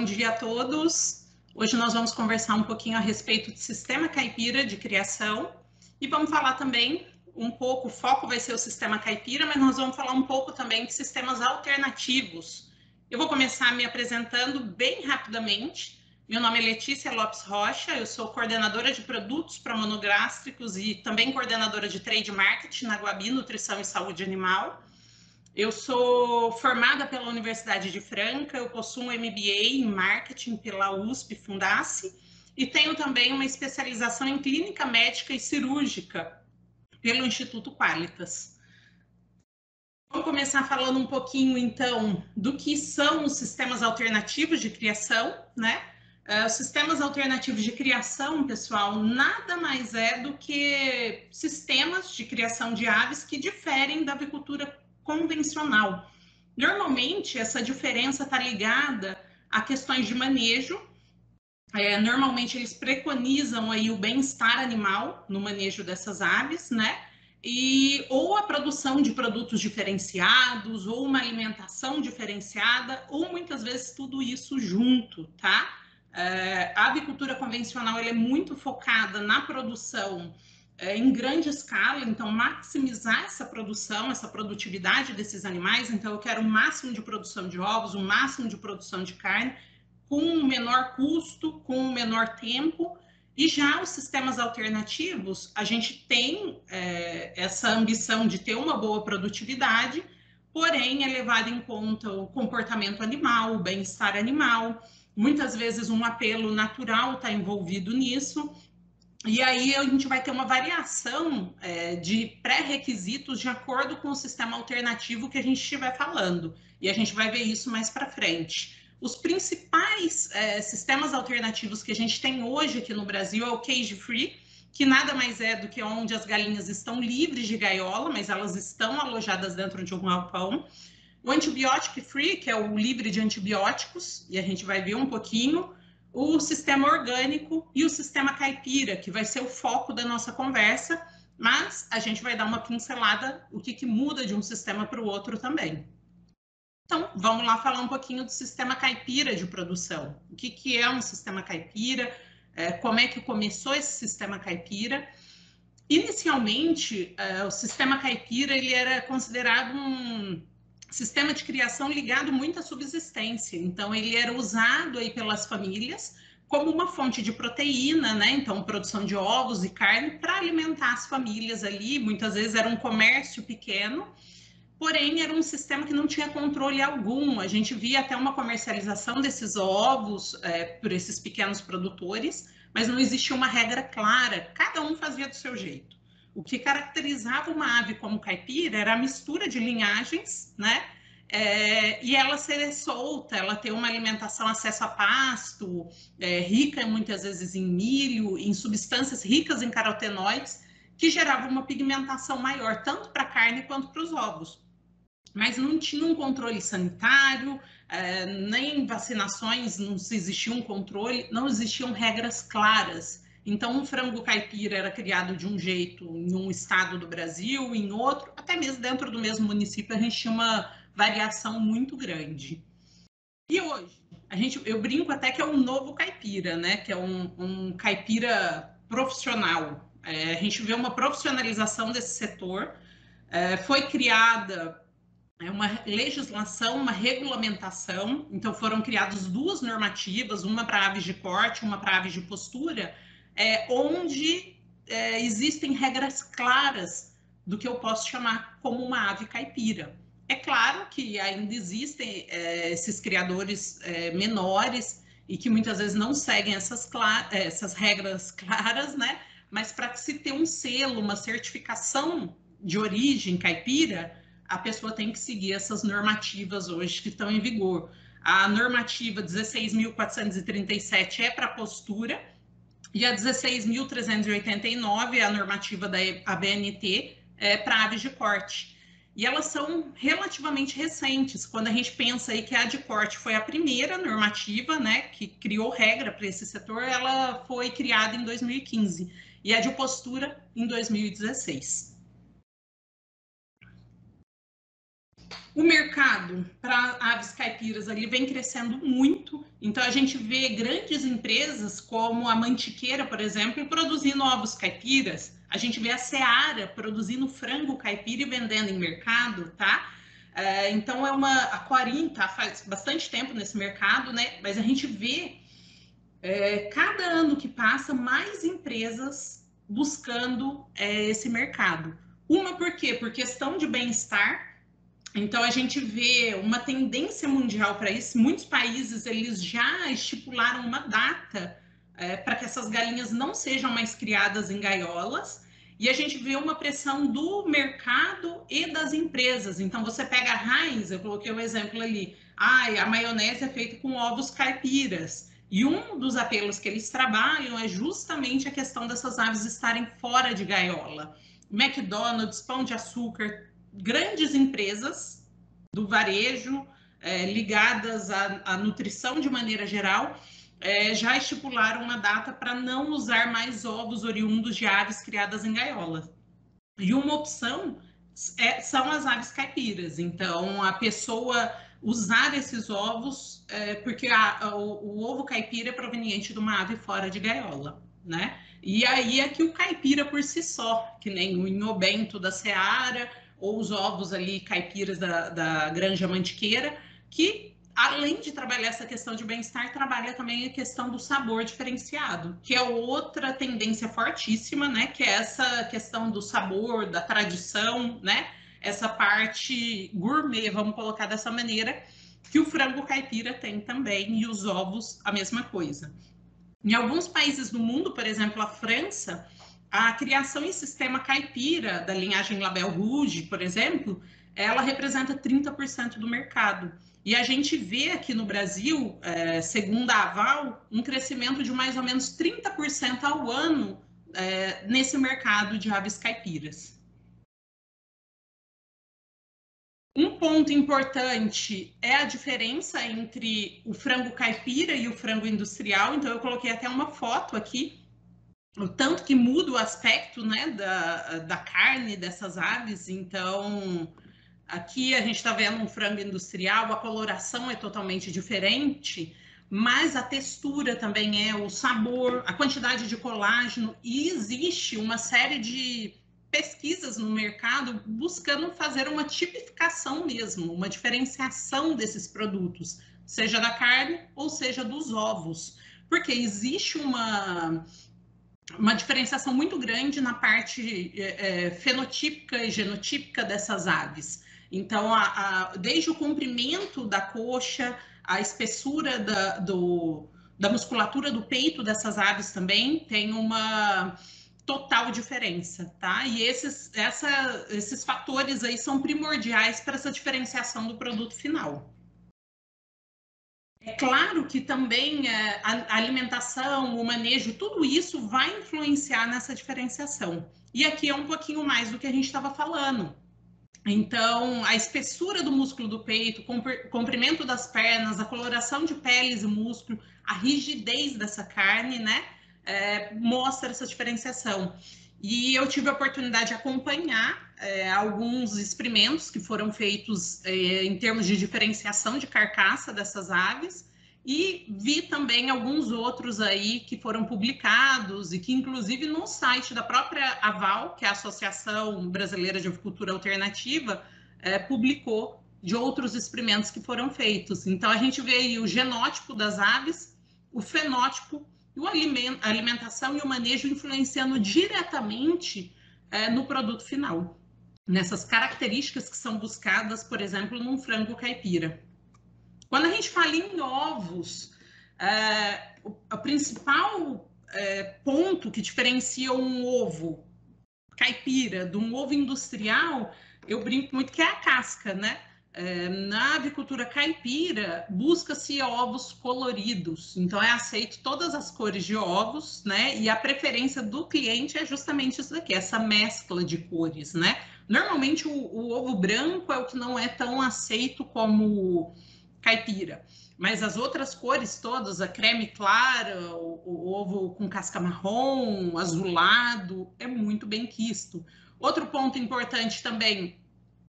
Bom dia a todos. Hoje nós vamos conversar um pouquinho a respeito do sistema caipira de criação e vamos falar também um pouco, o foco vai ser o sistema caipira, mas nós vamos falar um pouco também de sistemas alternativos. Eu vou começar me apresentando bem rapidamente. Meu nome é Letícia Lopes Rocha, eu sou coordenadora de produtos para monogástricos e também coordenadora de trade marketing na Guabi Nutrição e Saúde Animal. Eu sou formada pela Universidade de Franca, eu possuo um MBA em Marketing pela USP Fundace e tenho também uma especialização em Clínica Médica e Cirúrgica pelo Instituto Qualitas. Vamos começar falando um pouquinho, então, do que são os sistemas alternativos de criação, né? Os sistemas alternativos de criação, pessoal, nada mais é do que sistemas de criação de aves que diferem da avicultura convencional. Normalmente, essa diferença está ligada a questões de manejo. Normalmente, eles preconizam aí o bem-estar animal no manejo dessas aves, né? Ou a produção de produtos diferenciados, ou uma alimentação diferenciada, ou muitas vezes tudo isso junto, tá? A avicultura convencional ela é muito focada na produção em grande escala, então maximizar essa produção, essa produtividade desses animais. Então eu quero o máximo de produção de ovos, o máximo de produção de carne, com um menor custo, com um menor tempo. E já os sistemas alternativos, a gente tem essa ambição de ter uma boa produtividade, porém é levado em conta o comportamento animal, o bem-estar animal, muitas vezes um apelo natural está envolvido nisso. E aí a gente vai ter uma variação de pré-requisitos de acordo com o sistema alternativo que a gente estiver falando. E a gente vai ver isso mais para frente. Os principais sistemas alternativos que a gente tem hoje aqui no Brasil é o cage free, que nada mais é do que onde as galinhas estão livres de gaiola, mas elas estão alojadas dentro de um galpão. O antibiotic free, que é o livre de antibióticos, e a gente vai ver um pouquinho. O sistema orgânico e o sistema caipira, que vai ser o foco da nossa conversa, mas a gente vai dar uma pincelada o que muda de um sistema para o outro também. Então, vamos lá falar um pouquinho do sistema caipira de produção. O que é um sistema caipira? Como é que começou esse sistema caipira? Inicialmente, o sistema caipira ele era considerado um sistema de criação ligado muito à subsistência. Então, ele era usado aí pelas famílias como uma fonte de proteína, né? Então, produção de ovos e carne para alimentar as famílias ali. Muitas vezes era um comércio pequeno, porém era um sistema que não tinha controle algum. A gente via até uma comercialização desses ovos por esses pequenos produtores, mas não existia uma regra clara. Cada um fazia do seu jeito. O que caracterizava uma ave como caipira era a mistura de linhagens, né? E ela ser solta, ela ter uma alimentação, acesso a pasto, rica muitas vezes em milho, em substâncias ricas em carotenoides, que gerava uma pigmentação maior, tanto para a carne quanto para os ovos. Mas não tinha um controle sanitário, nem vacinações, não existia um controle, não existiam regras claras. Então, um frango caipira era criado de um jeito em um estado do Brasil, em outro, até mesmo dentro do mesmo município, a gente tinha uma variação muito grande. E hoje, eu brinco até que é um novo caipira, né? Que é um caipira profissional. A gente vê uma profissionalização desse setor. Foi criada uma legislação, uma regulamentação. Então, foram criadas duas normativas, uma para aves de corte, uma para aves de postura, onde existem regras claras do que eu posso chamar como uma ave caipira. É claro que ainda existem esses criadores menores e que muitas vezes não seguem essas regras claras, né? Mas para se ter um selo, uma certificação de origem caipira, a pessoa tem que seguir essas normativas hoje que estão em vigor. A normativa 16.437 é para postura e a 16.389 é a normativa da ABNT para aves de corte. E elas são relativamente recentes. Quando a gente pensa aí que a de corte foi a primeira normativa, né, que criou regra para esse setor, ela foi criada em 2015 e a de postura em 2016. O mercado para aves caipiras ali vem crescendo muito, então a gente vê grandes empresas como a Mantiqueira, por exemplo, produzindo ovos caipiras, a gente vê a Seara produzindo frango caipira e vendendo em mercado, tá? Então a Corim tá faz bastante tempo nesse mercado, né? Mas a gente vê cada ano que passa mais empresas buscando esse mercado. Uma por quê? Por questão de bem-estar. Então a gente vê uma tendência mundial para isso. Muitos países eles já estipularam uma data para que essas galinhas não sejam mais criadas em gaiolas. E a gente vê uma pressão do mercado e das empresas. Então você pega a Heinz, eu coloquei um exemplo ali. A maionese é feita com ovos caipiras. E um dos apelos que eles trabalham é justamente a questão dessas aves estarem fora de gaiola. McDonald's, Pão de Açúcar, grandes empresas do varejo ligadas à nutrição de maneira geral já estipularam uma data para não usar mais ovos oriundos de aves criadas em gaiolas. E uma opção são as aves caipiras. Então, a pessoa usar esses ovos, porque o ovo caipira é proveniente de uma ave fora de gaiola, né? E aí é que o caipira por si só, que nem o inhobento da Seara, ou os ovos ali caipiras da Granja Mantiqueira, que além de trabalhar essa questão de bem-estar, trabalha também a questão do sabor diferenciado, que é outra tendência fortíssima, né? Que é essa questão do sabor, da tradição, né? Essa parte gourmet, vamos colocar dessa maneira, que o frango caipira tem também, e os ovos, a mesma coisa. Em alguns países do mundo, por exemplo, a França, a criação em sistema caipira, da linhagem Label Rouge, por exemplo, ela representa 30% do mercado. E a gente vê aqui no Brasil, segundo a Aval, um crescimento de mais ou menos 30% ao ano nesse mercado de aves caipiras. Um ponto importante é a diferença entre o frango caipira e o frango industrial. Então, eu coloquei até uma foto aqui, o tanto que muda o aspecto, né, da carne dessas aves. Então, aqui a gente está vendo um frango industrial, a coloração é totalmente diferente, mas a textura também o sabor, a quantidade de colágeno, e existe uma série de pesquisas no mercado buscando fazer uma tipificação mesmo, uma diferenciação desses produtos, seja da carne ou seja dos ovos, porque existe uma diferenciação muito grande na parte fenotípica e genotípica dessas aves. Então, desde o comprimento da coxa, a espessura da musculatura do peito dessas aves também tem uma total diferença, tá? E esses fatores aí são primordiais para essa diferenciação do produto final. É claro que também a alimentação, o manejo, tudo isso vai influenciar nessa diferenciação. E aqui é um pouquinho mais do que a gente estava falando. Então, a espessura do músculo do peito, comprimento das pernas, a coloração de peles e músculo, a rigidez dessa carne, né, mostra essa diferenciação. E eu tive a oportunidade de acompanhar alguns experimentos que foram feitos em termos de diferenciação de carcaça dessas aves, e vi também alguns outros aí que foram publicados e que, inclusive, no site da própria Aval, que é a Associação Brasileira de Avicultura Alternativa, publicou de outros experimentos que foram feitos. Então, a gente vê aí o genótipo das aves, o fenótipo, a alimentação e o manejo influenciando diretamente no produto final, nessas características que são buscadas, por exemplo, num frango caipira. Quando a gente fala em ovos, o principal ponto que diferencia um ovo caipira de um ovo industrial, eu brinco muito que é a casca, né? Na avicultura caipira, busca-se ovos coloridos, então é aceito todas as cores de ovos, né? E a preferência do cliente é justamente isso daqui, essa mescla de cores, né? Normalmente o ovo branco é o que não é tão aceito como caipira, mas as outras cores todas, a creme clara, o ovo com casca marrom, azulado, é muito bem quisto. Outro ponto importante também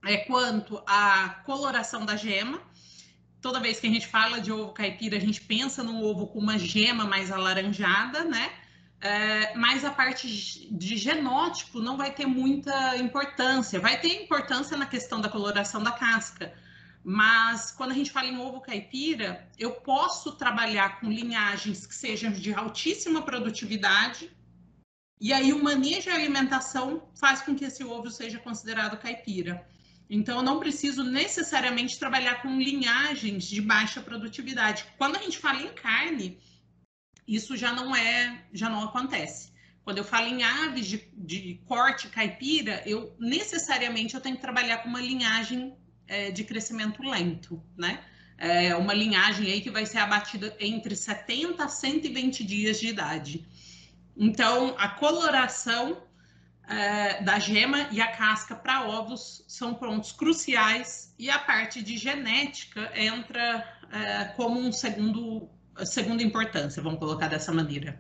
quanto à coloração da gema. Toda vez que a gente fala de ovo caipira, a gente pensa no ovo com uma gema mais alaranjada, né? Mas a parte de genótipo não vai ter muita importância. Vai ter importância na questão da coloração da casca. Mas quando a gente fala em ovo caipira, eu posso trabalhar com linhagens que sejam de altíssima produtividade, e aí o manejo e a alimentação faz com que esse ovo seja considerado caipira. Então, eu não preciso necessariamente trabalhar com linhagens de baixa produtividade. Quando a gente fala em carne, isso já não acontece. Quando eu falo em aves de corte caipira, necessariamente eu tenho que trabalhar com uma linhagem de crescimento lento, né? Uma linhagem aí que vai ser abatida entre 70 a 120 dias de idade. Então, a coloração da gema e a casca para ovos são pontos cruciais, e a parte de genética entra como segunda importância, vamos colocar dessa maneira.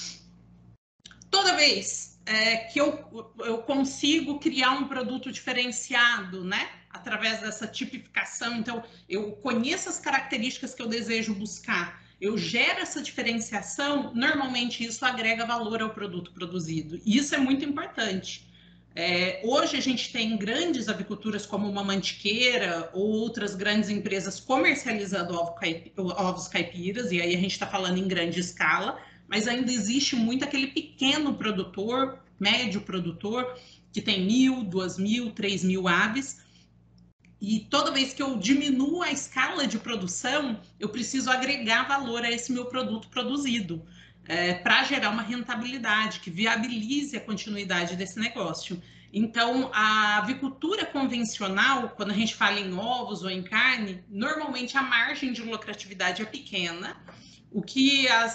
Toda vez que eu consigo criar um produto diferenciado, né, através dessa tipificação, então eu conheço as características que eu desejo buscar, eu gero essa diferenciação, normalmente isso agrega valor ao produto produzido. E isso é muito importante. Hoje a gente tem grandes aviculturas como uma Mantiqueira ou outras grandes empresas comercializando ovos caipiras, e aí a gente está falando em grande escala, mas ainda existe muito aquele pequeno produtor, médio produtor, que tem 1.000, 2.000, 3.000 aves. E toda vez que eu diminuo a escala de produção, eu preciso agregar valor a esse meu produto produzido, para gerar uma rentabilidade que viabilize a continuidade desse negócio. Então, a avicultura convencional, quando a gente fala em ovos ou em carne, normalmente a margem de lucratividade é pequena. O que as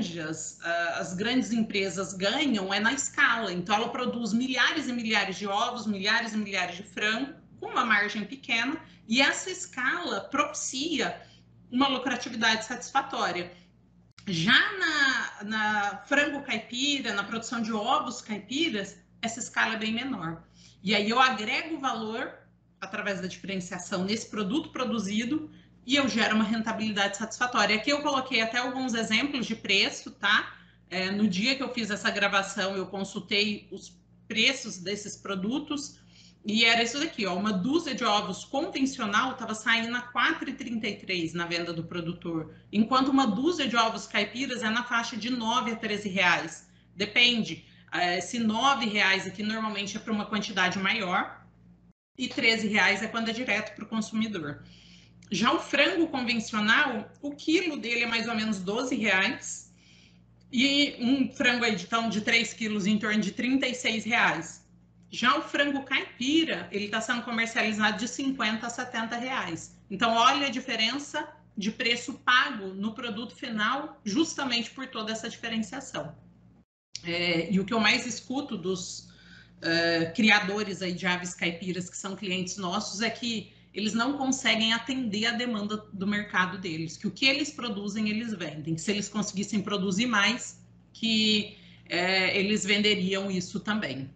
grandes empresas ganham é na escala. Então, ela produz milhares e milhares de ovos, milhares e milhares de frango, com uma margem pequena, e essa escala propicia uma lucratividade satisfatória. Já na frango caipira, na produção de ovos caipiras, essa escala é bem menor. E aí eu agrego valor através da diferenciação nesse produto produzido e eu gero uma rentabilidade satisfatória. Aqui eu coloquei até alguns exemplos de preço, tá? No dia que eu fiz essa gravação, eu consultei os preços desses produtos e era isso daqui, ó, uma dúzia de ovos convencional estava saindo a R$ 4,33 na venda do produtor, enquanto uma dúzia de ovos caipiras é na faixa de R$ 9 a R$ 13 reais. Depende, esse R$ 9 reais aqui normalmente é para uma quantidade maior e R$ 13 reais é quando é direto para o consumidor. Já o frango convencional, o quilo dele é mais ou menos R$ 12 reais e um frango aí de 3 quilos em torno de R$ 36 reais. Já o frango caipira, ele está sendo comercializado de R$ 50 a R$ 70 reais. Então, olha a diferença de preço pago no produto final, justamente por toda essa diferenciação. E o que eu mais escuto dos criadores aí de aves caipiras, que são clientes nossos, é que eles não conseguem atender a demanda do mercado deles, que o que eles produzem, eles vendem. Se eles conseguissem produzir mais, que eles venderiam isso também.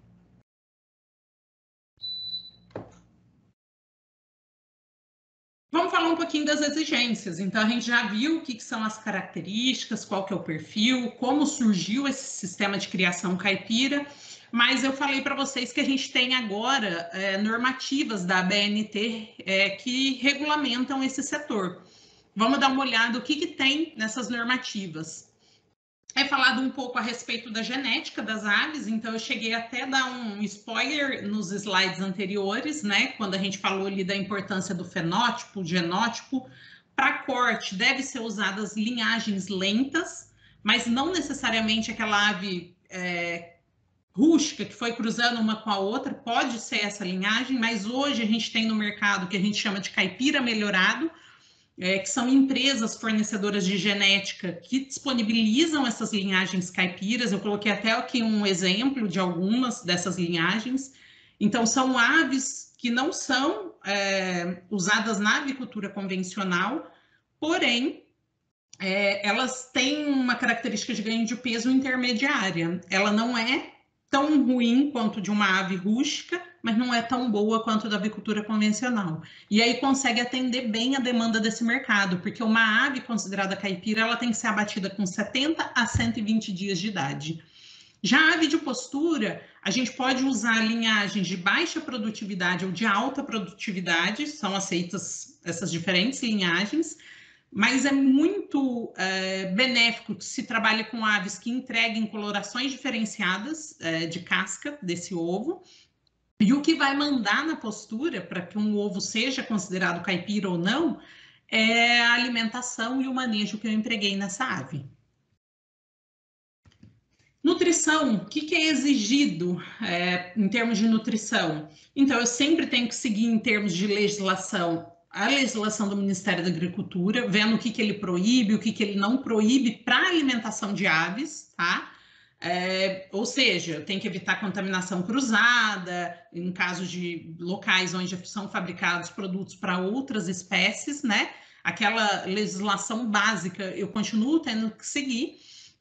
Vamos falar um pouquinho das exigências. Então, a gente já viu o que são as características, qual que é o perfil, como surgiu esse sistema de criação caipira, mas eu falei para vocês que a gente tem agora normativas da ABNT que regulamentam esse setor. Vamos dar uma olhada o que tem nessas normativas. É falado um pouco a respeito da genética das aves, então eu cheguei até a dar um spoiler nos slides anteriores, né? Quando a gente falou ali da importância do fenótipo, genótipo. Para corte, deve ser usadas linhagens lentas, mas não necessariamente aquela ave rústica que foi cruzando uma com a outra, pode ser essa linhagem, mas hoje a gente tem no mercado o que a gente chama de caipira melhorado, que são empresas fornecedoras de genética que disponibilizam essas linhagens caipiras. Eu coloquei até aqui um exemplo de algumas dessas linhagens. Então, são aves que não são usadas na avicultura convencional, porém, elas têm uma característica de ganho de peso intermediária. Ela não é tão ruim quanto de uma ave rústica, mas não é tão boa quanto da avicultura convencional. E aí consegue atender bem a demanda desse mercado, porque uma ave considerada caipira, ela tem que ser abatida com 70 a 120 dias de idade. Já a ave de postura, a gente pode usar linhagens de baixa produtividade ou de alta produtividade, são aceitas essas diferentes linhagens, mas é muito benéfico que se trabalhe com aves que entreguem colorações diferenciadas de casca desse ovo. E o que vai mandar na postura para que um ovo seja considerado caipira ou não é a alimentação e o manejo que eu empreguei nessa ave. Nutrição, o que é exigido em termos de nutrição? Então, eu sempre tenho que seguir em termos de legislação a legislação do Ministério da Agricultura, vendo o que ele proíbe, o que ele não proíbe para alimentação de aves, tá? Ou seja, tem que evitar contaminação cruzada, em casos de locais onde são fabricados produtos para outras espécies, né? Aquela legislação básica eu continuo tendo que seguir.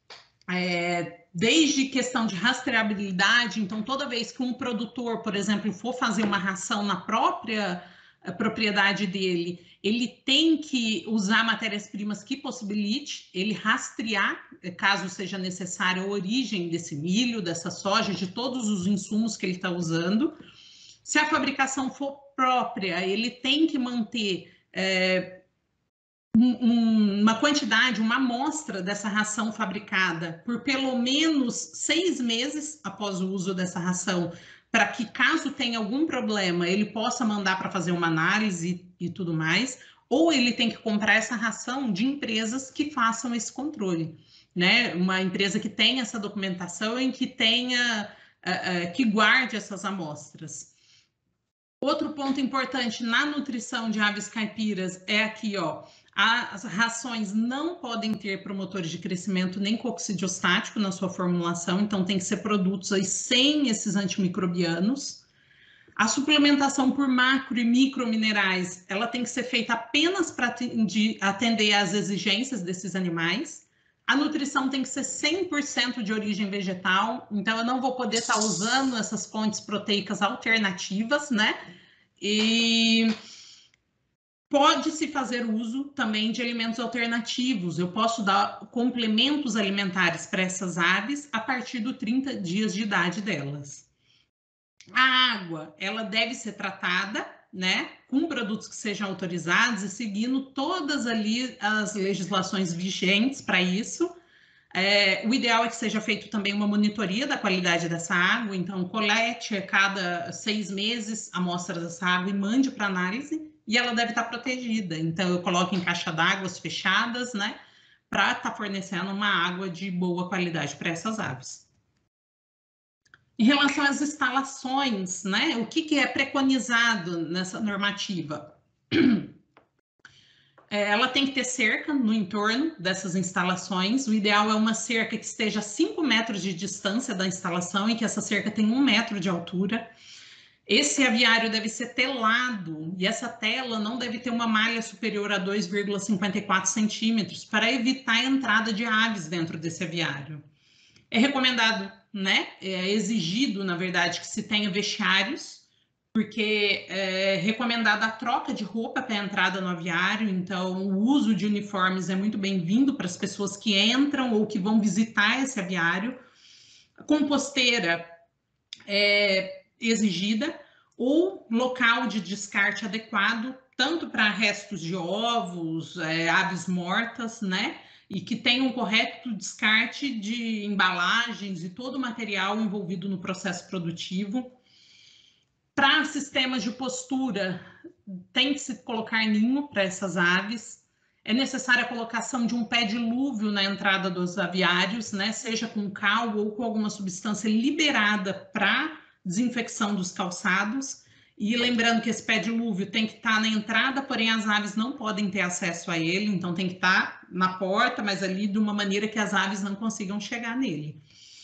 Desde questão de rastreabilidade, então toda vez que um produtor, por exemplo, for fazer uma ração na própria propriedade dele, ele tem que usar matérias-primas que possibilite ele rastrear, caso seja necessário, a origem desse milho, dessa soja, de todos os insumos que ele está usando. Se a fabricação for própria, ele tem que manter uma quantidade, uma amostra dessa ração fabricada por pelo menos 6 meses após o uso dessa ração, para que caso tenha algum problema, ele possa mandar para fazer uma análise e tudo mais, ou ele tem que comprar essa ração de empresas que façam esse controle, né? Uma empresa que tenha essa documentação e que tenha, que guarde essas amostras. Outro ponto importante na nutrição de aves caipiras é aqui, ó. As rações não podem ter promotores de crescimento nem coccidiostático na sua formulação, então tem que ser produtos aí sem esses antimicrobianos. A suplementação por macro e microminerais, ela tem que ser feita apenas para atender às exigências desses animais. A nutrição tem que ser 100% de origem vegetal, então eu não vou poder estar usando essas fontes proteicas alternativas, né? E pode-se fazer uso também de alimentos alternativos. Eu posso dar complementos alimentares para essas aves a partir dos 30 dias de idade delas. A água, ela deve ser tratada, né, com produtos que sejam autorizados e seguindo todas ali as legislações vigentes para isso. O ideal é que seja feito também uma monitoria da qualidade dessa água, então colete a cada 6 meses a amostra dessa água e mande para análise, e ela deve estar protegida. Então eu coloco em caixa d'água fechadas, né, para estar fornecendo uma água de boa qualidade para essas aves. Em relação às instalações, né, o que é preconizado nessa normativa? Ela tem que ter cerca no entorno dessas instalações. O ideal é uma cerca que esteja a 5 metros de distância da instalação e que essa cerca tenha 1 metro de altura. Esse aviário deve ser telado e essa tela não deve ter uma malha superior a 2,54 centímetros para evitar a entrada de aves dentro desse aviário. É recomendado, né? É exigido, na verdade, que se tenha vestiários, porque é recomendada a troca de roupa para a entrada no aviário, então o uso de uniformes é muito bem-vindo para as pessoas que entram ou que vão visitar esse aviário. A composteira é exigida, ou local de descarte adequado, tanto para restos de ovos, aves mortas, né? E que tenha um correto descarte de embalagens e todo o material envolvido no processo produtivo. Para sistemas de postura, tem que se colocar ninho para essas aves. É necessária a colocação de um pé dilúvio na entrada dos aviários, né? Seja com cal ou com alguma substância liberada para desinfecção dos calçados. E lembrando que esse pé dilúvio tem que estar na entrada, porém as aves não podem ter acesso a ele, então tem que estar na porta, mas ali de uma maneira que as aves não consigam chegar nele.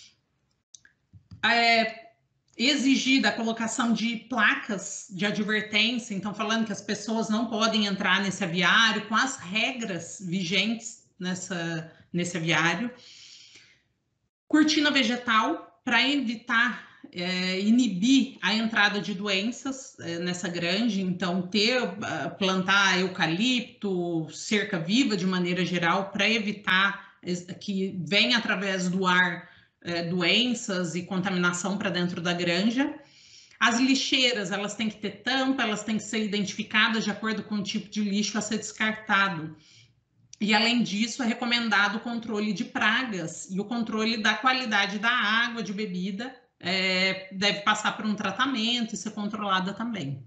Exigida a colocação de placas de advertência, então falando que as pessoas não podem entrar nesse aviário, com as regras vigentes nesse aviário. Cortina vegetal, para evitar inibir a entrada de doenças nessa granja, então plantar eucalipto, cerca viva de maneira geral, para evitar que venha através do ar doenças e contaminação para dentro da granja. As lixeiras, elas têm que ter tampa, elas têm que ser identificadas de acordo com o tipo de lixo a ser descartado. E, além disso, é recomendado o controle de pragas e o controle da qualidade da água de bebida. Deve passar por um tratamento e ser controlada também.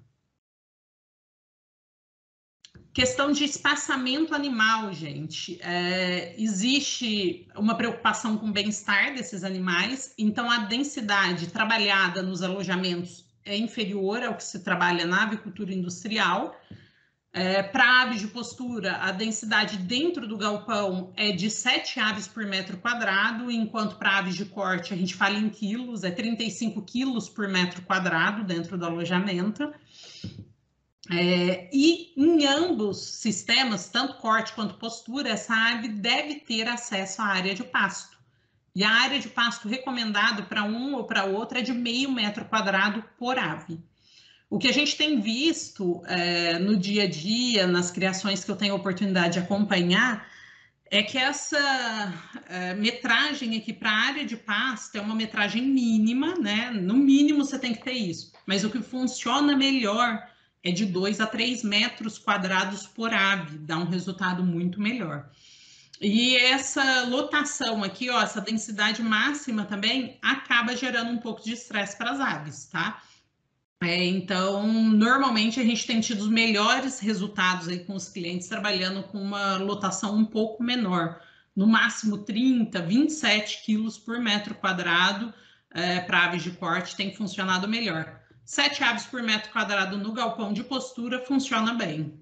Questão de espaçamento animal, gente. Existe uma preocupação com o bem-estar desses animais, então a densidade trabalhada nos alojamentos é inferior ao que se trabalha na avicultura industrial. Para aves de postura, a densidade dentro do galpão é de 7 aves por metro quadrado, enquanto para aves de corte a gente fala em quilos, é 35 quilos por metro quadrado dentro do alojamento. E em ambos sistemas, tanto corte quanto postura, essa ave deve ter acesso à área de pasto. E a área de pasto recomendada para um ou para outro é de 0,5 metro quadrado por ave. O que a gente tem visto no dia a dia, nas criações que eu tenho a oportunidade de acompanhar, é que essa metragem aqui para a área de pasto é uma metragem mínima, né? No mínimo você tem que ter isso. Mas o que funciona melhor é de 2 a 3 metros quadrados por ave, dá um resultado muito melhor. E essa lotação aqui, ó, essa densidade máxima também acaba gerando um pouco de estresse para as aves, tá? Então, normalmente a gente tem tido os melhores resultados aí com os clientes trabalhando com uma lotação um pouco menor, no máximo 30, 27 quilos por metro quadrado para aves de corte tem funcionado melhor. 7 aves por metro quadrado no galpão de postura funciona bem.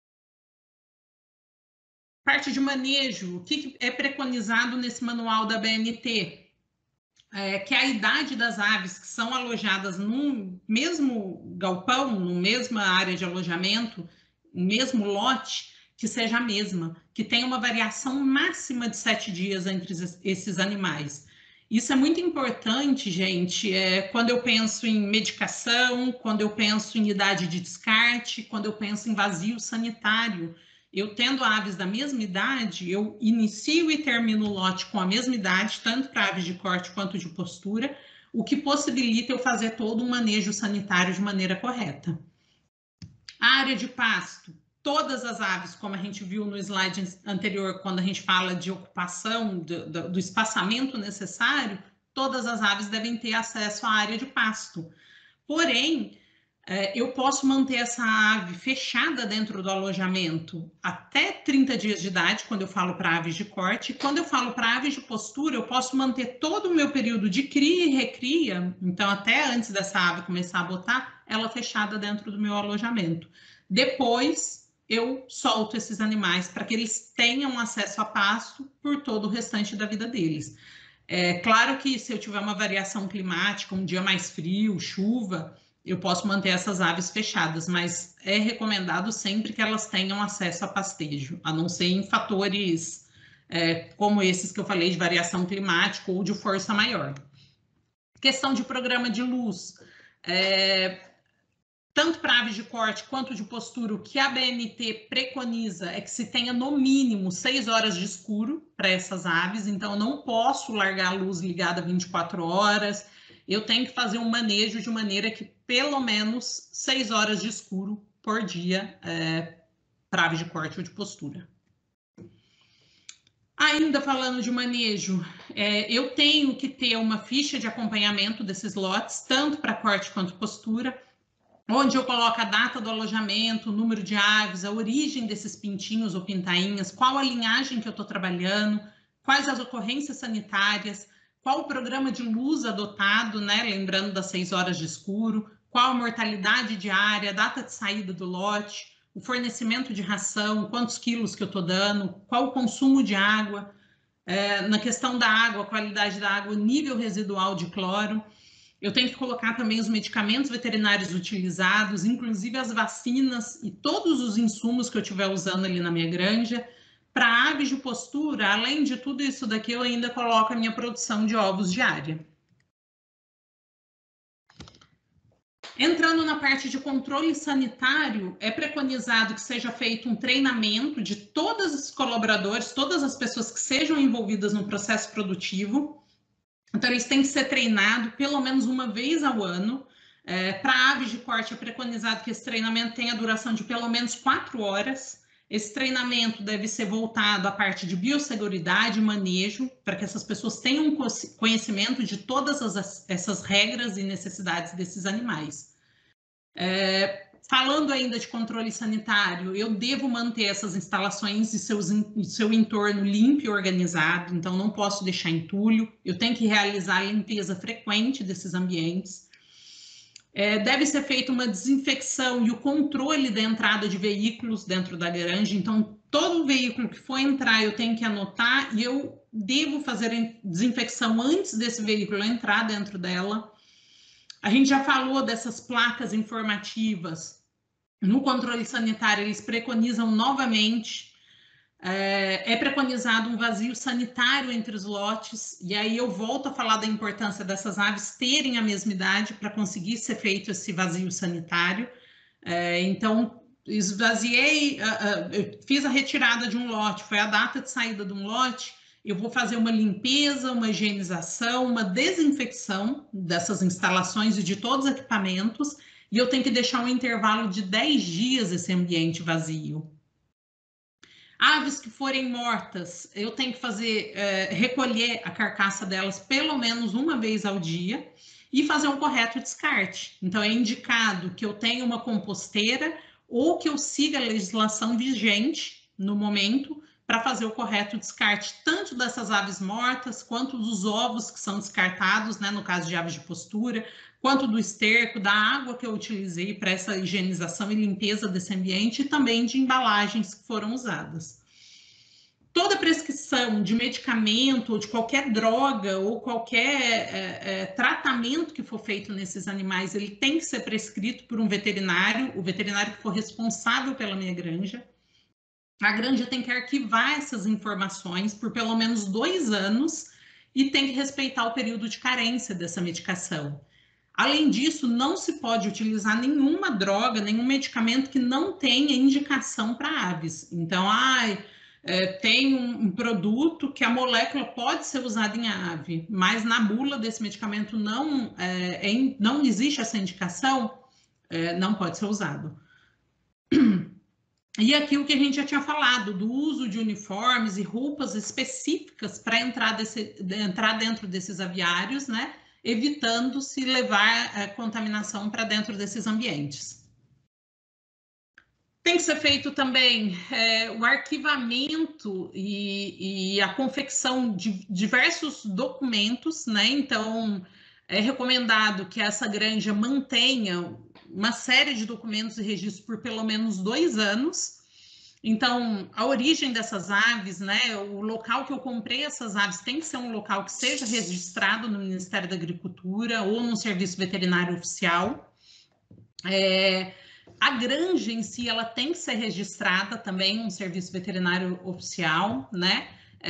Parte de manejo, o que é preconizado nesse manual da BNT? Que a idade das aves que são alojadas no mesmo galpão, na mesma área de alojamento, no mesmo lote, que seja a mesma, que tenha uma variação máxima de 7 dias entre esses animais. Isso é muito importante, gente, quando eu penso em medicação, quando eu penso em idade de descarte, quando eu penso em vazio sanitário. Eu tendo aves da mesma idade, eu inicio e termino o lote com a mesma idade, tanto para aves de corte quanto de postura, o que possibilita eu fazer todo um manejo sanitário de maneira correta. A área de pasto, todas as aves, como a gente viu no slide anterior, quando a gente fala de ocupação, do espaçamento necessário, todas as aves devem ter acesso à área de pasto. Porém, eu posso manter essa ave fechada dentro do alojamento até 30 dias de idade, quando eu falo para aves de corte. Quando eu falo para aves de postura, eu posso manter todo o meu período de cria e recria, então até antes dessa ave começar a botar, ela fechada dentro do meu alojamento. Depois, eu solto esses animais para que eles tenham acesso a pasto por todo o restante da vida deles. Claro que se eu tiver uma variação climática, um dia mais frio, chuva, eu posso manter essas aves fechadas, mas é recomendado sempre que elas tenham acesso a pastejo, a não ser em fatores como esses que eu falei, de variação climática ou de força maior. Questão de programa de luz. Tanto para aves de corte quanto de postura, o que a BNT preconiza é que se tenha no mínimo 6 horas de escuro para essas aves, então eu não posso largar a luz ligada 24 horas, eu tenho que fazer um manejo de maneira que pelo menos 6 horas de escuro por dia para aves de corte ou de postura. Ainda falando de manejo, eu tenho que ter uma ficha de acompanhamento desses lotes, tanto para corte quanto postura, onde eu coloco a data do alojamento, o número de aves, a origem desses pintinhos ou pintainhas, qual a linhagem que eu estou trabalhando, quais as ocorrências sanitárias, qual o programa de luz adotado, né? Lembrando das 6 horas de escuro, qual a mortalidade diária, a data de saída do lote, o fornecimento de ração, quantos quilos que eu estou dando, qual o consumo de água, na questão da água, a qualidade da água, nível residual de cloro. Eu tenho que colocar também os medicamentos veterinários utilizados, inclusive as vacinas e todos os insumos que eu estiver usando ali na minha granja. Para aves de postura, além de tudo isso daqui, eu ainda coloco a minha produção de ovos diária. Entrando na parte de controle sanitário, é preconizado que seja feito um treinamento de todos os colaboradores, todas as pessoas que sejam envolvidas no processo produtivo. Então, eles têm que ser treinados pelo menos uma vez ao ano. Para aves de corte, é preconizado que esse treinamento tenha duração de pelo menos 4 horas. Esse treinamento deve ser voltado à parte de biosseguridade e manejo, para que essas pessoas tenham conhecimento de todas essas regras e necessidades desses animais. Falando ainda de controle sanitário, eu devo manter essas instalações e seu entorno limpo e organizado, então não posso deixar entulho, eu tenho que realizar a limpeza frequente desses ambientes. Deve ser feita uma desinfecção e o controle da entrada de veículos dentro da granja, então todo veículo que for entrar eu tenho que anotar e eu devo fazer a desinfecção antes desse veículo entrar dentro dela. A gente já falou dessas placas informativas. No controle sanitário, eles preconizam novamente, é preconizado um vazio sanitário entre os lotes, e aí eu volto a falar da importância dessas aves terem a mesma idade para conseguir ser feito esse vazio sanitário. Então, esvaziei, eu fiz a retirada de um lote, foi a data de saída de um lote, eu vou fazer uma limpeza, uma higienização, uma desinfecção dessas instalações e de todos os equipamentos, e eu tenho que deixar um intervalo de 10 dias esse ambiente vazio. Aves que forem mortas, eu tenho que recolher a carcaça delas pelo menos uma vez ao dia e fazer um correto descarte. Então, é indicado que eu tenha uma composteira ou que eu siga a legislação vigente no momento para fazer o correto descarte, tanto dessas aves mortas, quanto dos ovos que são descartados, né, no caso de aves de postura, quanto do esterco, da água que eu utilizei para essa higienização e limpeza desse ambiente e também de embalagens que foram usadas. Toda prescrição de medicamento ou de qualquer droga ou qualquer tratamento que for feito nesses animais, ele tem que ser prescrito por um veterinário, o veterinário que for responsável pela minha granja. A granja tem que arquivar essas informações por pelo menos 2 anos e tem que respeitar o período de carência dessa medicação. Além disso, não se pode utilizar nenhuma droga, nenhum medicamento que não tenha indicação para aves. Então, tem um produto que a molécula pode ser usada em ave, mas na bula desse medicamento não existe essa indicação, não pode ser usado. E aqui o que a gente já tinha falado, do uso de uniformes e roupas específicas para entrar dentro desses aviários, né? Evitando se levar contaminação para dentro desses ambientes. Tem que ser feito também o arquivamento e a confecção de diversos documentos, né? Então, é recomendado que essa granja mantenha uma série de documentos e registros por pelo menos 2 anos. Então, a origem dessas aves, né? O local que eu comprei essas aves tem que ser um local que seja registrado no Ministério da Agricultura ou no Serviço Veterinário Oficial. A granja em si, ela tem que ser registrada também no Serviço Veterinário Oficial, né?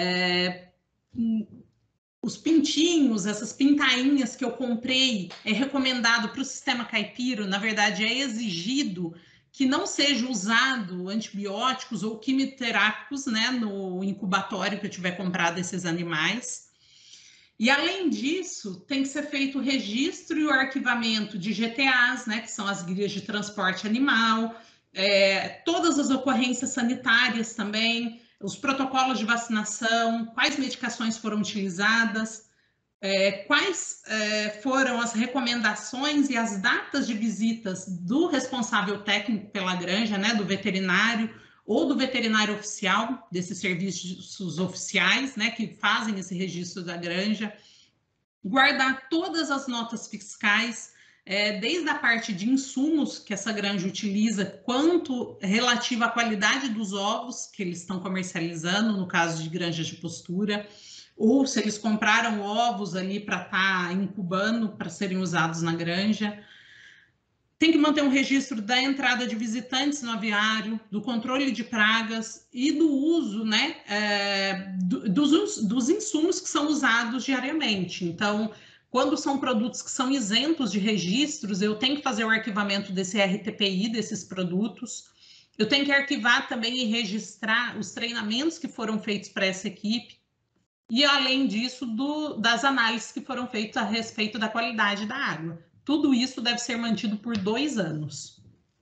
Os pintinhos, essas pintainhas que eu comprei, é recomendado para o sistema caipira, na verdade é exigido que não seja usado antibióticos ou quimioterápicos, né, no incubatório que eu tiver comprado esses animais. E além disso, tem que ser feito o registro e o arquivamento de GTAs, né, que são as guias de transporte animal, todas as ocorrências sanitárias também, os protocolos de vacinação, quais medicações foram utilizadas, quais foram as recomendações e as datas de visitas do responsável técnico pela granja, né, do veterinário ou do veterinário oficial, desses serviços oficiais, né, que fazem esse registro da granja, guardar todas as notas fiscais, desde a parte de insumos que essa granja utiliza, quanto relativa à qualidade dos ovos que eles estão comercializando, no caso de granjas de postura, ou se eles compraram ovos ali para estar incubando, para serem usados na granja. Tem que manter um registro da entrada de visitantes no aviário, do controle de pragas e do uso, né, dos insumos que são usados diariamente. Então, Quando são produtos que são isentos de registros, eu tenho que fazer o arquivamento desse RTPI, desses produtos. Eu tenho que arquivar também e registrar os treinamentos que foram feitos para essa equipe. E, além disso, das análises que foram feitas a respeito da qualidade da água. Tudo isso deve ser mantido por 2 anos.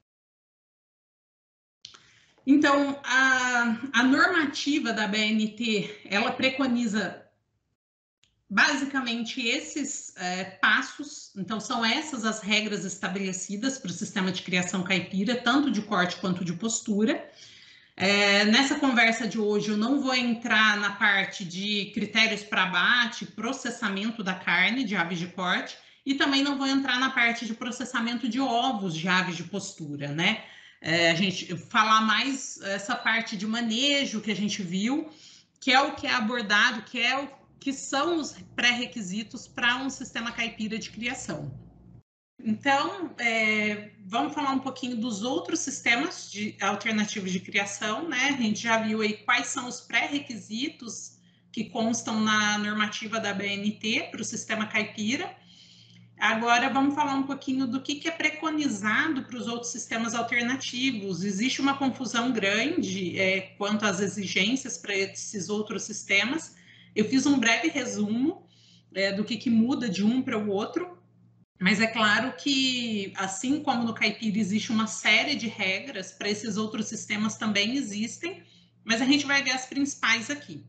Então, a normativa da BNT, ela preconiza basicamente esses passos. Então, são essas as regras estabelecidas para o sistema de criação caipira, tanto de corte quanto de postura. Nessa conversa de hoje, eu não vou entrar na parte de critérios para abate, processamento da carne de aves de corte, e também não vou entrar na parte de processamento de ovos de aves de postura, né? A gente falar mais essa parte de manejo que a gente viu, que é o que é abordado, que são os pré-requisitos para um sistema caipira de criação. Então, vamos falar um pouquinho dos outros sistemas alternativos de criação, né? A gente já viu aí quais são os pré-requisitos que constam na normativa da BNT para o sistema caipira. Agora, vamos falar um pouquinho do que é preconizado para os outros sistemas alternativos. Existe uma confusão grande quanto às exigências para esses outros sistemas. Eu fiz um breve resumo do que muda de um para o outro, mas é claro que, assim como no caipira existe uma série de regras, para esses outros sistemas também existem, mas a gente vai ver as principais aqui.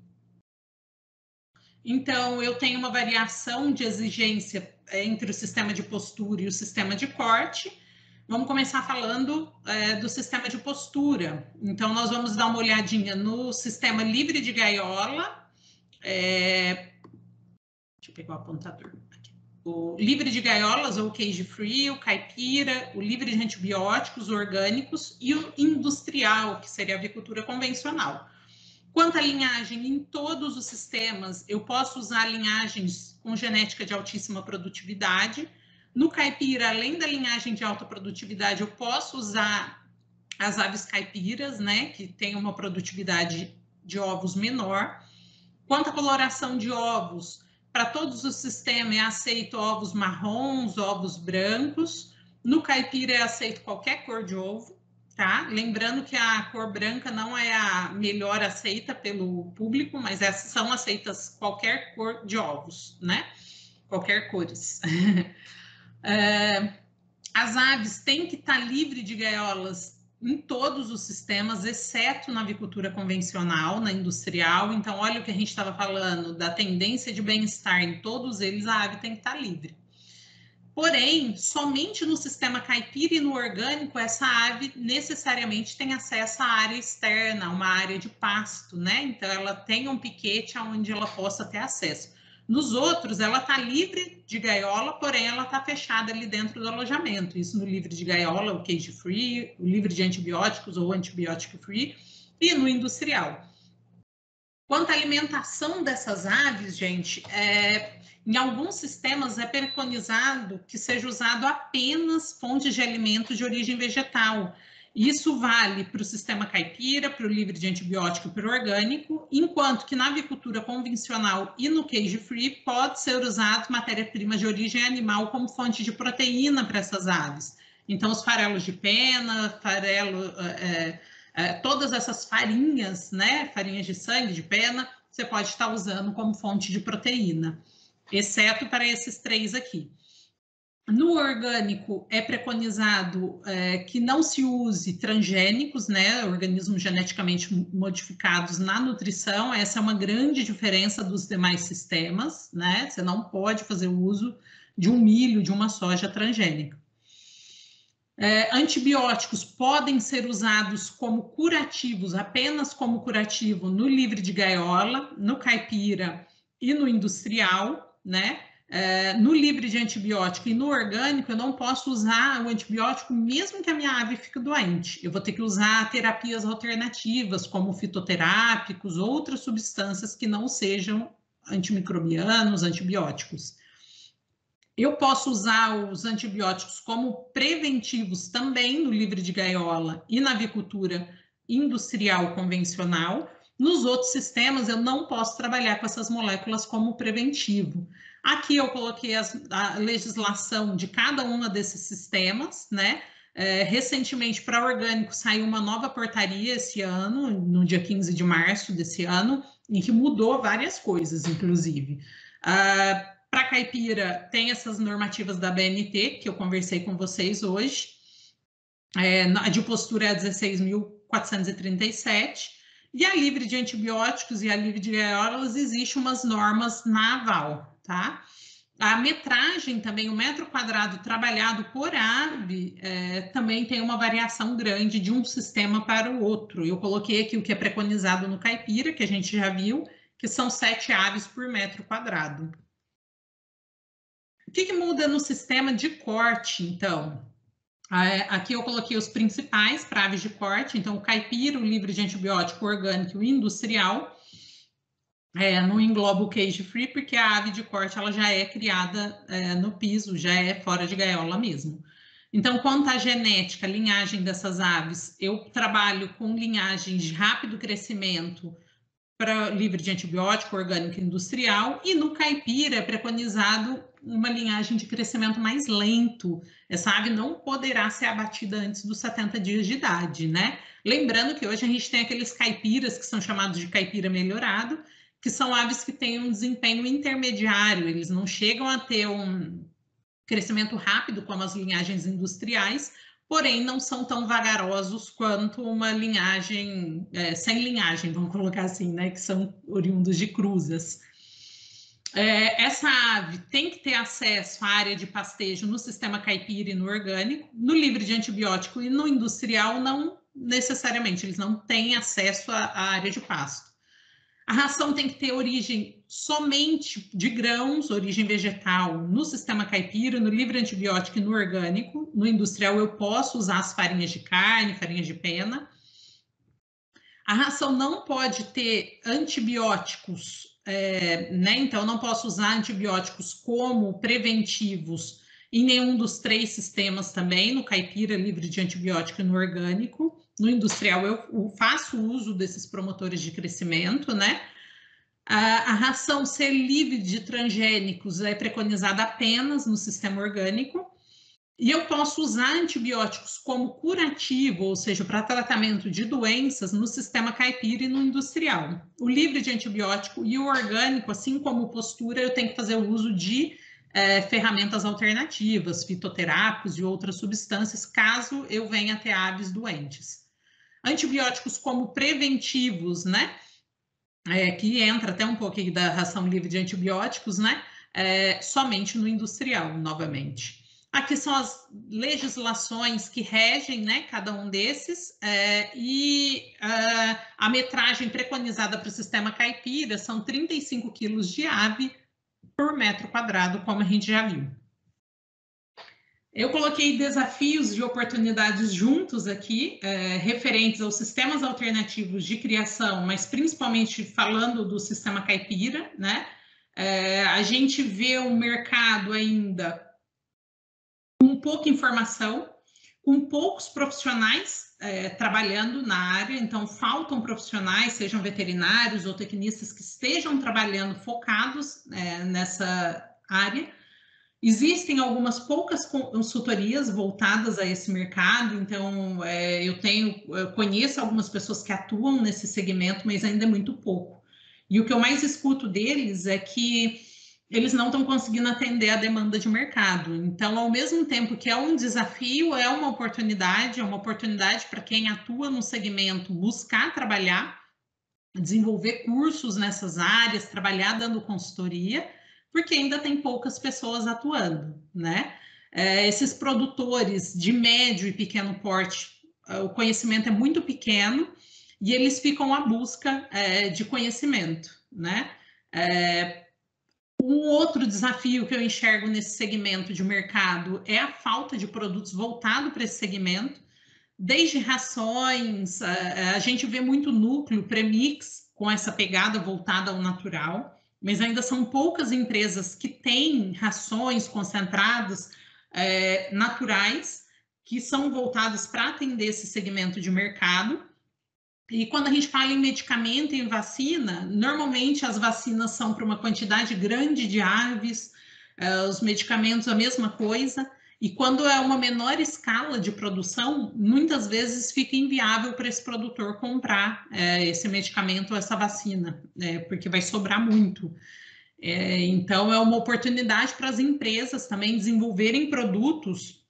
Então, eu tenho uma variação de exigência entre o sistema de postura e o sistema de corte. Vamos começar falando do sistema de postura. Então, nós vamos dar uma olhadinha no sistema livre de gaiola. Deixa eu pegar o apontador aqui. O livre de gaiolas, ou cage free, o caipira, o livre de antibióticos orgânicos e o industrial, que seria a avicultura convencional. Quanto à linhagem, em todos os sistemas, eu posso usar linhagens com genética de altíssima produtividade. No caipira, além da linhagem de alta produtividade, eu posso usar as aves caipiras, né, que tem uma produtividade de ovos menor. Quanto à coloração de ovos, para todos os sistemas é aceito ovos marrons, ovos brancos. No caipira é aceito qualquer cor de ovo. Tá? Lembrando que a cor branca não é a melhor aceita pelo público, mas essas são aceitas qualquer cor de ovos, né? Qualquer cores. As aves têm que estar livre de gaiolas em todos os sistemas, exceto na avicultura convencional, na industrial. Então, olha o que a gente estava falando, da tendência de bem-estar em todos eles, a ave tem que estar livre. Porém, somente no sistema caipira e no orgânico, essa ave necessariamente tem acesso à área externa, uma área de pasto, né? Então, ela tem um piquete onde ela possa ter acesso. Nos outros, ela está livre de gaiola, porém, ela está fechada ali dentro do alojamento. Isso no livre de gaiola, o cage free, o livre de antibióticos ou antibiótico free, e no industrial. Quanto à alimentação dessas aves, gente, em alguns sistemas é preconizado que seja usado apenas fontes de alimentos de origem vegetal. Isso vale para o sistema caipira, para o livre de antibiótico e para o orgânico, enquanto que na avicultura convencional e no cage free pode ser usado matéria-prima de origem animal como fonte de proteína para essas aves. Então, os farelos de pena, todas essas farinhas, né, farinhas de sangue, de pena, você pode estar usando como fonte de proteína, exceto para esses 3 aqui. No orgânico, é preconizado que não se use transgênicos, né, organismos geneticamente modificados na nutrição. Essa é uma grande diferença dos demais sistemas, né? Você não pode fazer uso de um milho, de uma soja transgênica. Antibióticos podem ser usados como curativos, apenas como curativo no livre de gaiola, no caipira e no industrial, né? No livre de antibiótico e no orgânico, eu não posso usar o antibiótico mesmo que a minha ave fique doente. Eu vou ter que usar terapias alternativas, como fitoterápicos, outras substâncias que não sejam antimicrobianos, antibióticos. Eu posso usar os antibióticos como preventivos também no livre de gaiola e na avicultura industrial convencional. Nos outros sistemas, eu não posso trabalhar com essas moléculas como preventivo. Aqui eu coloquei a legislação de cada uma desses sistemas, né? Recentemente, para orgânico, saiu uma nova portaria esse ano, no dia 15 de março desse ano, em que mudou várias coisas, inclusive. Para caipira, tem essas normativas da BNT, que eu conversei com vocês hoje. A de postura é a 16.437, e a livre de antibióticos e a livre de gaiolas, existem umas normas na AVAL, tá? A metragem também, o metro quadrado trabalhado por ave, também tem uma variação grande de um sistema para o outro. Eu coloquei aqui o que é preconizado no caipira, que a gente já viu, que são 7 aves por metro quadrado. O que muda no sistema de corte, então? Aqui eu coloquei os principais para aves de corte, então o caipira, o livre de antibiótico, orgânico e industrial. Não engloba o cage free, porque a ave de corte ela já é criada no piso, já é fora de gaiola mesmo. Então, quanto à genética, linhagem dessas aves, eu trabalho com linhagens de rápido crescimento para livre de antibiótico, orgânico e industrial, e no caipira é preconizado uma linhagem de crescimento mais lento. Essa ave não poderá ser abatida antes dos 70 dias de idade, né? Lembrando que hoje a gente tem aqueles caipiras que são chamados de caipira melhorado, que são aves que têm um desempenho intermediário, eles não chegam a ter um crescimento rápido como as linhagens industriais, porém não são tão vagarosos quanto uma linhagem, sem linhagem, vamos colocar assim, né, que são oriundos de cruzas. Essa ave tem que ter acesso à área de pastejo no sistema caipira e no orgânico, no livre de antibiótico e no industrial não necessariamente, eles não têm acesso à área de pasto. A ração tem que ter origem somente de grãos, origem vegetal, no sistema caipira, no livre antibiótico e no orgânico. No industrial eu posso usar as farinhas de carne, farinhas de pena. A ração não pode ter antibióticos, né? Então eu não posso usar antibióticos como preventivos em nenhum dos 3 sistemas também, no caipira, livre de antibiótico e no orgânico. No industrial, eu faço uso desses promotores de crescimento, né? A ração ser livre de transgênicos é preconizada apenas no sistema orgânico. E eu posso usar antibióticos como curativo, ou seja, para tratamento de doenças, no sistema caipira e no industrial. O livre de antibiótico e o orgânico, assim como postura, eu tenho que fazer o uso de ferramentas alternativas, fitoterápicos e outras substâncias, caso eu venha a ter aves doentes. Antibióticos como preventivos, né? Que entra até um pouquinho da ração livre de antibióticos, né? Somente no industrial, novamente. Aqui são as legislações que regem, né, cada um desses, e a metragem preconizada para o sistema caipira são 35 quilos de ave por metro quadrado, como a gente já viu. Eu coloquei desafios e oportunidades juntos aqui, referentes aos sistemas alternativos de criação, mas principalmente falando do sistema caipira, né? A gente vê um mercado ainda com pouca informação, com poucos profissionais trabalhando na área, então faltam profissionais, sejam veterinários ou tecnistas, que estejam trabalhando focados nessa área. Existem algumas poucas consultorias voltadas a esse mercado, então eu conheço algumas pessoas que atuam nesse segmento, mas ainda é muito pouco. E o que eu mais escuto deles é que eles não estão conseguindo atender a demanda de mercado. Então, ao mesmo tempo que é um desafio, é uma oportunidade para quem atua no segmento buscar trabalhar, desenvolver cursos nessas áreas, trabalhar dando consultoria, porque ainda tem poucas pessoas atuando, né? Esses produtores de médio e pequeno porte, o conhecimento é muito pequeno e eles ficam à busca de conhecimento, né? Um outro desafio que eu enxergo nesse segmento de mercado é a falta de produtos voltados para esse segmento, desde rações, a gente vê muito núcleo premix com essa pegada voltada ao natural, mas ainda são poucas empresas que têm rações concentradas naturais que são voltadas para atender esse segmento de mercado. E quando a gente fala em medicamento e em vacina, normalmente as vacinas são para uma quantidade grande de aves, os medicamentos a mesma coisa, e quando é uma menor escala de produção, muitas vezes fica inviável para esse produtor comprar esse medicamento ou essa vacina, porque vai sobrar muito. Então, é uma oportunidade para as empresas também desenvolverem produtos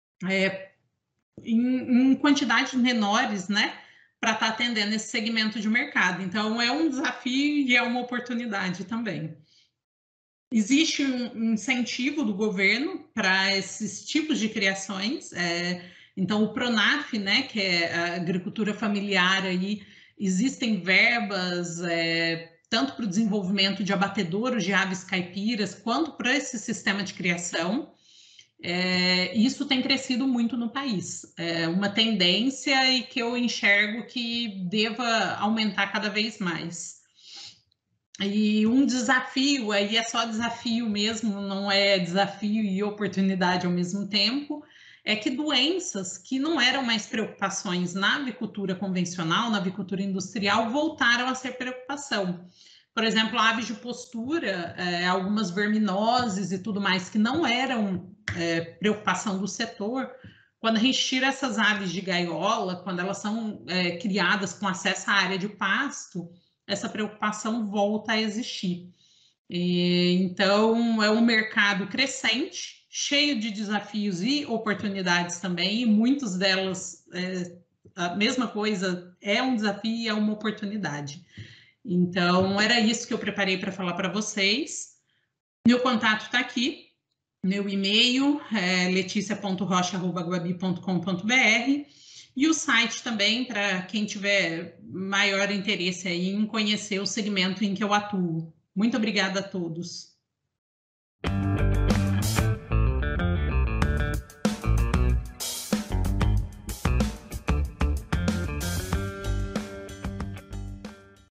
em quantidades menores, né? Para estar atendendo esse segmento de mercado. Então, é um desafio e é uma oportunidade também. Existe um incentivo do governo para esses tipos de criações. Então, o PRONAF, né, que é a agricultura familiar, aí, existem verbas tanto para o desenvolvimento de abatedouros de aves caipiras, quanto para esse sistema de criação. Isso tem crescido muito no país. É uma tendência e que eu enxergo que deva aumentar cada vez mais. E um desafio, aí é só desafio mesmo, não é desafio e oportunidade ao mesmo tempo, é que doenças que não eram mais preocupações na avicultura convencional, na avicultura industrial, voltaram a ser preocupação. Por exemplo, aves de postura, algumas verminoses e tudo mais que não eram preocupação do setor, quando a gente tira essas aves de gaiola, quando elas são criadas com acesso à área de pasto, essa preocupação volta a existir. Então, é um mercado crescente, cheio de desafios e oportunidades também, e muitas delas, a mesma coisa, é um desafio e é uma oportunidade. Então, era isso que eu preparei para falar para vocês. Meu contato está aqui, meu e-mail é leticia.rocha@guabi.com.br e o site também, para quem tiver maior interesse aí em conhecer o segmento em que eu atuo. Muito obrigada a todos.